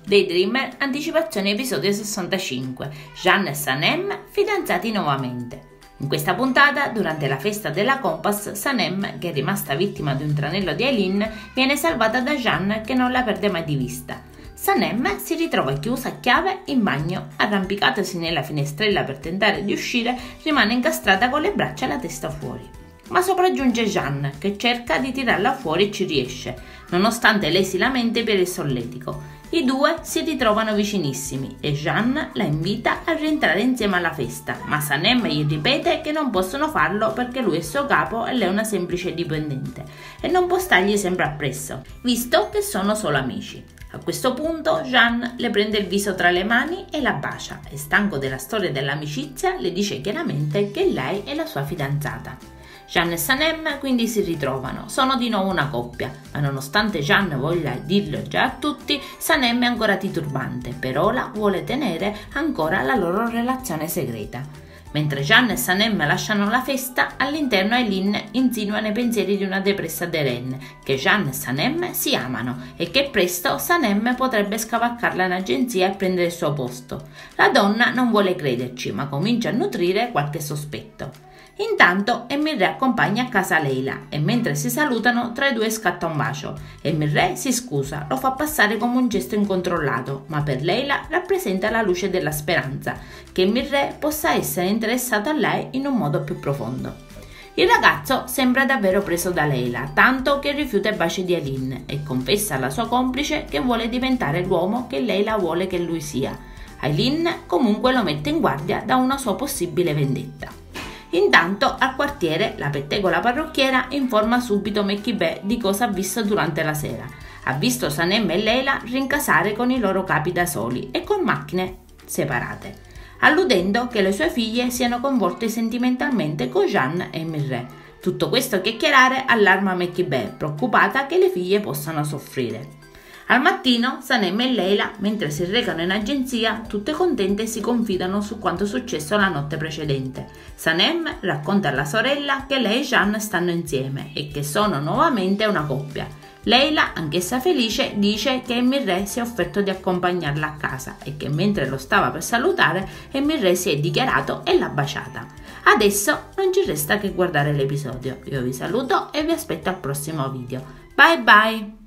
Daydreamer, anticipazione episodio 65. Jeanne e Sanem fidanzati nuovamente. In questa puntata, durante la festa della Compass, Sanem, che è rimasta vittima di un tranello di Aileen, viene salvata da Jeanne che non la perde mai di vista. Sanem si ritrova chiusa a chiave in bagno, arrampicatasi nella finestrella per tentare di uscire, rimane incastrata con le braccia e la testa fuori. Ma sopraggiunge Jeanne, che cerca di tirarla fuori e ci riesce, nonostante lei si lamenti per il solletico. I due si ritrovano vicinissimi e Jeanne la invita a rientrare insieme alla festa, ma Sanem gli ripete che non possono farlo perché lui è suo capo e lei è una semplice dipendente e non può stargli sempre appresso, visto che sono solo amici. A questo punto Jeanne le prende il viso tra le mani e la bacia e, stanco della storia dell'amicizia, le dice chiaramente che lei è la sua fidanzata. Jeanne e Sanem quindi si ritrovano, sono di nuovo una coppia, ma nonostante Jeanne voglia dirlo già a tutti, Sanem è ancora titubante, per ora vuole tenere ancora la loro relazione segreta. Mentre Jeanne e Sanem lasciano la festa, all'interno Aileen insinua nei pensieri di una depressa Darren che Jeanne e Sanem si amano e che presto Sanem potrebbe scavalcarla in agenzia e prendere il suo posto. La donna non vuole crederci, ma comincia a nutrire qualche sospetto. Intanto Emirre accompagna a casa Leila e mentre si salutano tra i due scatta un bacio. Emirre si scusa, lo fa passare come un gesto incontrollato, ma per Leila rappresenta la luce della speranza che Emirre possa essere interessato a lei in un modo più profondo. Il ragazzo sembra davvero preso da Leila, tanto che rifiuta i baci di Aileen e confessa alla sua complice che vuole diventare l'uomo che Leila vuole che lui sia. Aileen comunque lo mette in guardia da una sua possibile vendetta. Intanto al quartiere la pettegola parrucchiera informa subito Mekkibè di cosa ha visto durante la sera. Ha visto Sanem e Leila rincasare con i loro capi da soli e con macchine separate, alludendo che le sue figlie siano coinvolte sentimentalmente con Jeanne e Mirre. Tutto questo chiacchierare allarma Mekkibè, preoccupata che le figlie possano soffrire. Al mattino Sanem e Leila, mentre si recano in agenzia, tutte contente si confidano su quanto successo la notte precedente. Sanem racconta alla sorella che lei e Jeanne stanno insieme e che sono nuovamente una coppia. Leila, anch'essa felice, dice che Emirre si è offerto di accompagnarla a casa e che mentre lo stava per salutare, Emirre si è dichiarato e l'ha baciata. Adesso non ci resta che guardare l'episodio. Io vi saluto e vi aspetto al prossimo video. Bye bye!